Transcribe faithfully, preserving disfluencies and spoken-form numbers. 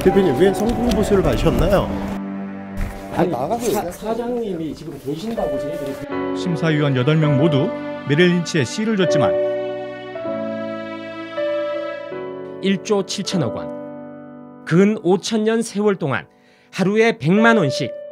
대표님 왜 성공보수를 받으셨나요? 아니 나가서 사, 사장님이 지금 계신다고 저희들이. 심사위원 여덟 명 모두 메릴 린치에 C를 줬지만 일조 칠천억 원, 근 오천 년 세월 동안 하루에 백만 원씩